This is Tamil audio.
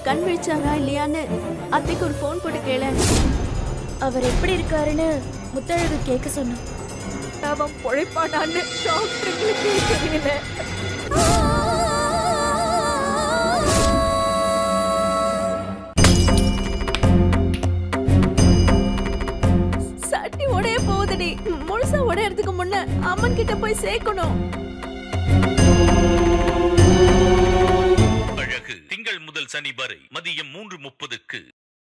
கண் விழிச்சாரா இல்லையான்னு அத்தைக்கு ஒரு ஃபோன் போட்டு கேள. அவர் எப்படி இருக்காருன்னு முத்தழகு கேட்க சொன்னான். அவன் பொழைப்பானான்னு டாக்டருக்கு தெரியல. சட்டி உடைய போகுதுடி. முழுசா உடையறதுக்கு முன்ன அம்மன் கிட்ட போய் சேர்க்கணும். அழகு திங்கள் முதல் சனி வரை மதியம் 3:30க்கு.